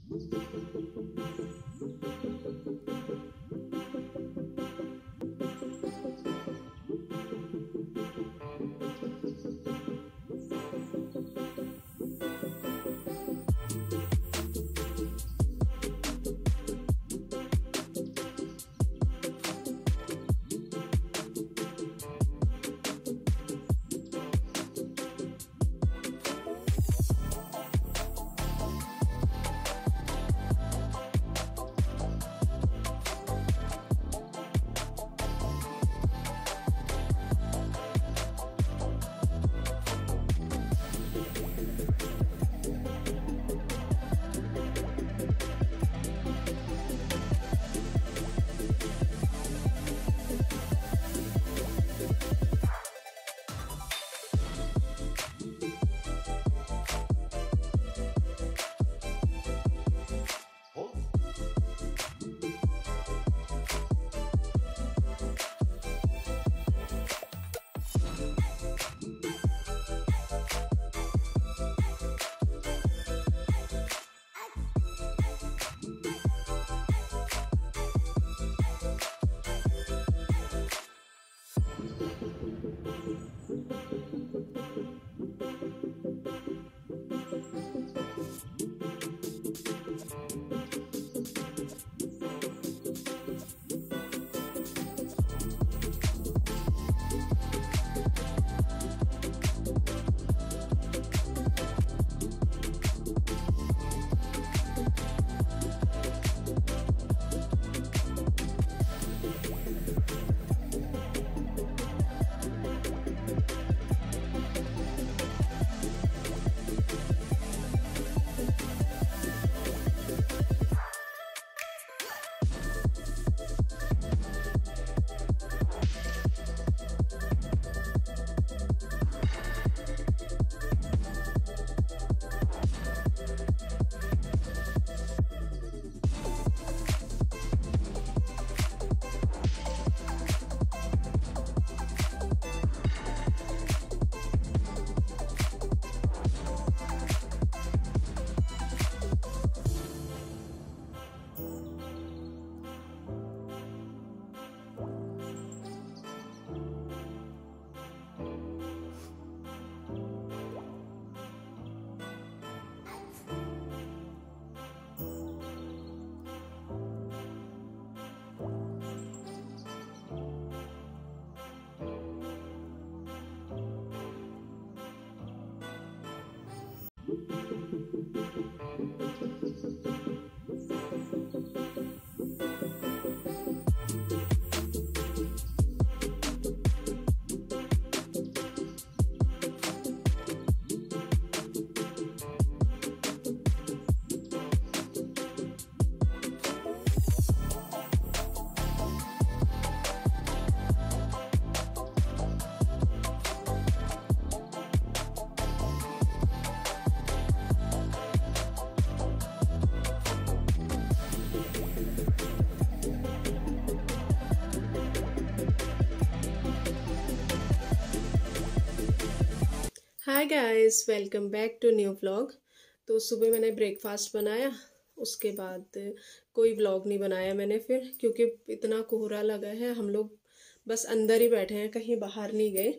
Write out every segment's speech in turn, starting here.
Hi guys, welcome back to new vlog. तो सुबह मैंने ब्रेकफास्ट बनाया, उसके बाद कोई व्लॉग नहीं बनाया मैंने फिर, क्योंकि इतना कोहरा लगा है। हम लोग बस अंदर ही बैठे हैं, कहीं बाहर नहीं गए।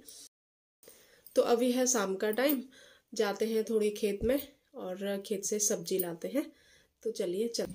तो अभी है शाम का टाइम, जाते हैं थोड़ी खेत में और खेत से सब्जी लाते हैं। तो चलिए चल।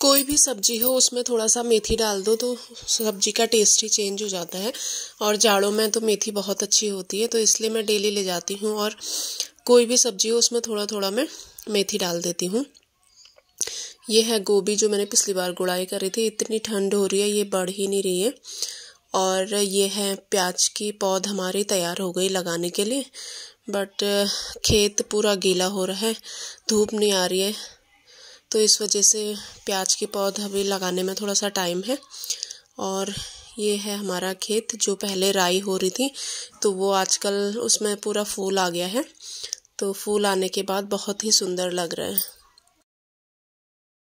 कोई भी सब्जी हो उसमें थोड़ा सा मेथी डाल दो तो सब्जी का टेस्ट ही चेंज हो जाता है। और जाड़ों में तो मेथी बहुत अच्छी होती है, तो इसलिए मैं डेली ले जाती हूँ और कोई भी सब्जी हो उसमें थोड़ा थोड़ा मैं मेथी डाल देती हूँ। ये है गोभी जो मैंने पिछली बार गुड़ाई करी थी। इतनी ठंड हो रही है ये बढ़ ही नहीं रही है। और ये है प्याज की पौध हमारी तैयार हो गई लगाने के लिए, बट खेत पूरा गीला हो रहा है, धूप नहीं आ रही है, तो इस वजह से प्याज की पौध अभी लगाने में थोड़ा सा टाइम है। और ये है हमारा खेत जो पहले राई हो रही थी, तो वो आजकल उसमें पूरा फूल आ गया है, तो फूल आने के बाद बहुत ही सुंदर लग रहा है।